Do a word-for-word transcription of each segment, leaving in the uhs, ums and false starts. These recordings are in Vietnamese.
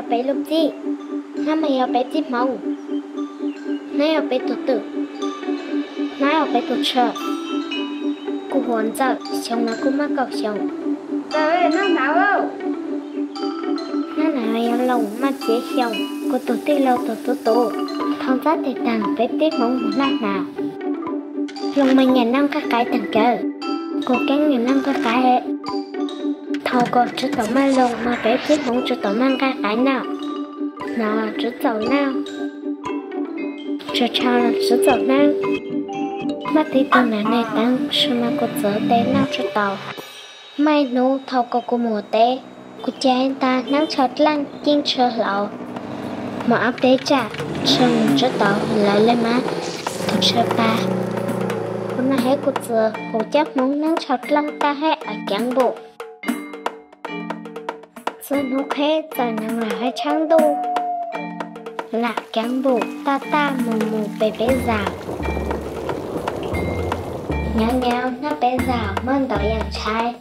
ở bé lúc gì nó mày ở bé tiếp mong nay ở bé tự tự nay ở bé tự sợ cô huấn giờ chồng nó cũng mắc cậu chồng trời nó nào đâu nó nào ở lòng mà chế chồng cô tự ti lâu tự tự tự thằng giá thì tàng bé tiếp mong một lát nào lòng mình nhà năng các cái tàng cờ cô cánh nhà năng các cái hệ thầu còn chú tàu mang lông mà bé tiếp mong chú tàu mang các cái nào nào là chú tàu nào chú chào là chú tàu nào mắt tí tàu này này tăng sư mà cô dỡ tế nào chú tàu mai nô thầu có cô mùa tế cô cha anh ta nắng chọt lăng kinh chờ lậu mà áp đế trả sừng chú tàu lại lên má cô chờ ba cô nói hết cô dỡ cô chắc mong nắng chọt lăng ta hết ở cán bộ giờ nó hết giờ nắng là hai trắng đu là cán bộ ta ta mù mù bé bé rào nhau nhau nó bé rào mơn đỏ dạng trai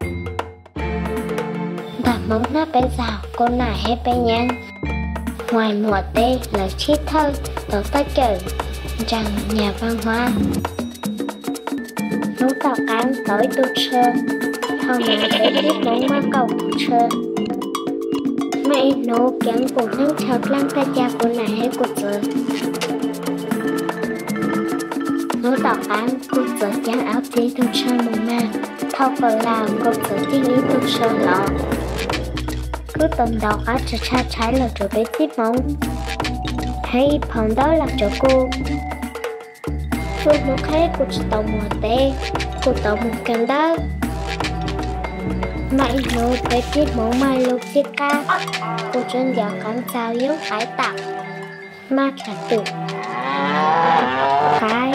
đạp móng nó bé rào cô nải hết bé nhang ngoài mùa tê là chít thôi tớ tới chữ rằng nhà văn hóa nấu tàu cán tới tu sơ không là bé biết nấu má cầu tu sơ mày nấu cán bộ nâng chọc lăng ta cha cô nải hết cô sơ nấu tàu cán cô sơ chán áo tí tu sơ mù ma thâu còn làm cô sơ chiếc ý tu sơ lọ cứ tuần đầu á cho cha trái là chỗ bé tiếp mong hay phòng đó là chỗ cô tôi muốn hết cô chỉ tàu mùa tê cô tàu một căn đó mày nô bé tiếp mong mai lúc chiếc ca cô chân dạo cắn sao yếu khái tạo ma trả tự cái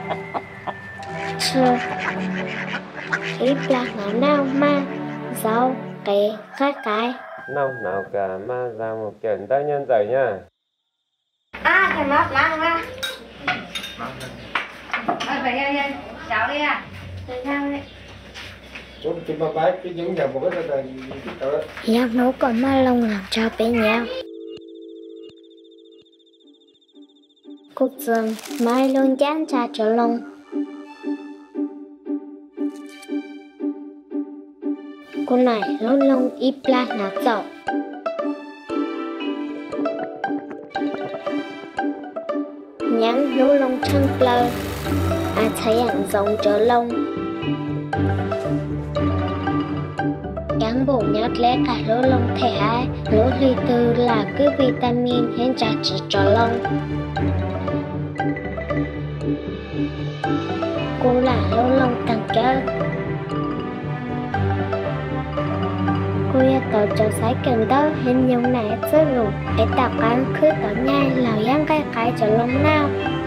chưa ít là ngáo nào ma rau cái cái cái nào nào cả ma ra một kiện tác nhân giải nha à cái mắt lăng ra ơi phải nhanh nhanh cháu đi à rồi sao đấy chúng chúng ta bái cái những nhà một cái là cái đó Giang nấu còn ma lông làm cho bé nhau cục rừng mai luôn chán cha trở lông cô này lông lông ít la nát dậu nhắn lông lông trăng plơ ai thấy ảnh giống trở lông cán bộ nhát lẽ cả lỗ lông thể ai lỗ ly tư là cứ vitamin hen trả chỉ trở lông cô là lỗ lông tăng cơ cô ya tờ cho sái cần đó hình nhung này rất lụt để tạo cán cứ tỏ nhai lào giang cái cái trở lông nào